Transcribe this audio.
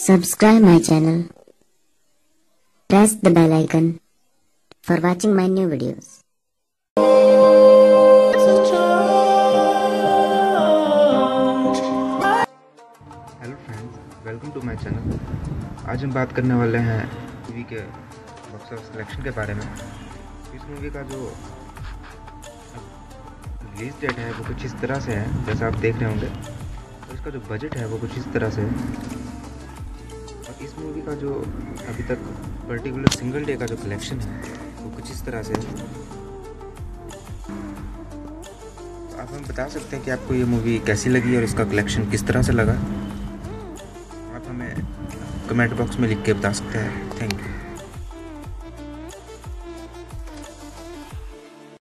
Subscribe my channel. Press the bell icon for watching my new videos. Hello friends, welcome to my channel. आज हम बात करने वाले हैं मूवी के बॉक्स ऑफिस कलेक्शन के बारे में। इस मूवी का जो रिलीज डेट है वो कुछ इस तरह से है, जैसा आप देख रहे होंगे। और इसका जो बजट है वो कुछ इस तरह से है। और इस मूवी का जो अभी तक पर्टिकुलर सिंगल डे का जो कलेक्शन है वो कुछ इस तरह से है। तो आप हमें बता सकते हैं कि आपको ये मूवी कैसी लगी और इसका कलेक्शन किस तरह से लगा। आप हमें कमेंट बॉक्स में लिख के बता सकते हैं। Thank you.